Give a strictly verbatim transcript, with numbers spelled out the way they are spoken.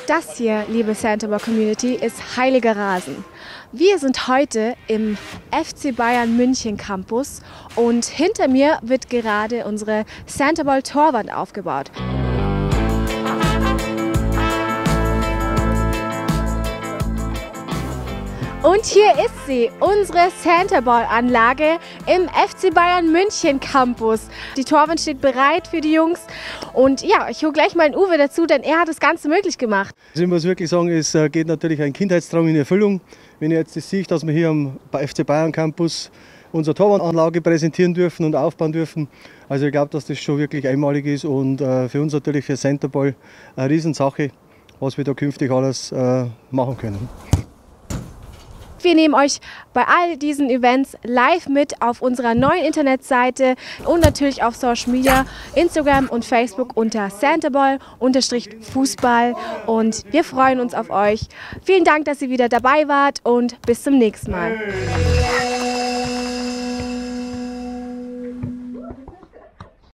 Das hier, liebe Santaball Community, ist heiliger Rasen. Wir sind heute im F C Bayern München Campus und hinter mir wird gerade unsere Santaball Torwand aufgebaut. Und hier ist sie, unsere Santaball-Anlage im F C Bayern München Campus. Die Torwand steht bereit für die Jungs. Und ja, ich hole gleich mal den Uwe dazu, denn er hat das Ganze möglich gemacht. Also ich muss wirklich sagen, es geht natürlich ein Kindheitstraum in Erfüllung. Wenn ich jetzt das sehe, dass wir hier am F C Bayern Campus unsere Torwandanlage präsentieren dürfen und aufbauen dürfen. Also ich glaube, dass das schon wirklich einmalig ist und für uns natürlich für Santaball eine Riesensache, was wir da künftig alles machen können. Wir nehmen euch bei all diesen Events live mit auf unserer neuen Internetseite und natürlich auf Social Media, Instagram und Facebook unter Santaball-Fußball und wir freuen uns auf euch. Vielen Dank, dass ihr wieder dabei wart und bis zum nächsten Mal.